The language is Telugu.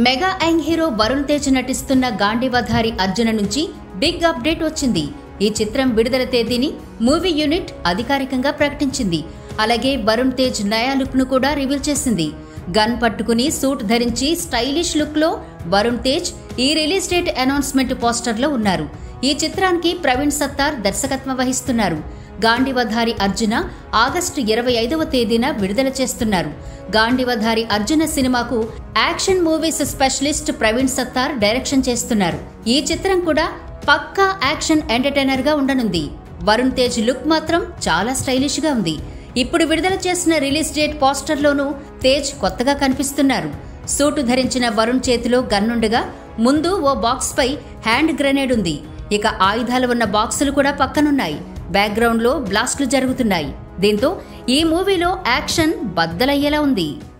Mega young hero Varun Tej నటిస్తున్న గాంధీవధారి అర్జున నుంచి బిగ్ అప్డేట్ వచ్చింది. ఈ చిత్రం విడుదల తేదీని మూవీ యూనిట్ అధికారికంగా ప్రకటించింది. అలాగే వరుణ్ తేజ్ నయా లుక్ ను కూడా రివీల్ చేసింది. గన్ పట్టుకుని సూట్ ధరించి స్టైలిష్ లుక్ లో వరుణ్ తేజ్ ఈ రిలీజ్ డేట్ అనౌన్స్మెంట్ పోస్టర్ లో ఉన్నారు. ఈ చిత్రానికి ప్రవీణ్ సత్తార్ దర్శకత్వం వహిస్తున్నారు. గాంధీవధారి అర్జున ఆగస్టు 25వ తేదీన విడుదల చేస్తున్నారు. గాంధీవధారి అర్జున సినిమాకు action movies specialist Praveen Sattaru direction చేస్తున్నారు. ఈ చిత్రం కూడా పక్కా యాక్షన్ ఎంటర్టైనర్ గా ఉండనుంది. వరుణ్ తేజ్ లుక్ మాత్రం చాలా స్టైలిష్ గా ఉంది. ఇప్పుడు విడుదల చేసిన రిలీజ్ డేట్ పోస్టర్ లోనూ తేజ్ కొత్తగా కనిపిస్తున్నారు. సూటు ధరించిన వరుణ్ చేతిలో గన్నుండగా ముందు ఓ బాక్స్ పై హ్యాండ్ గ్రెనేడ్ ఉంది. ఇక ఆయుధాలు ఉన్న బాక్సులు కూడా పక్కనున్నాయి. బ్యాక్గ్రౌండ్ లో బ్లాస్టులు జరుగుతున్నాయి. దీంతో ఈ మూవీలో యాక్షన్ బద్దలయ్యేలా ఉంది.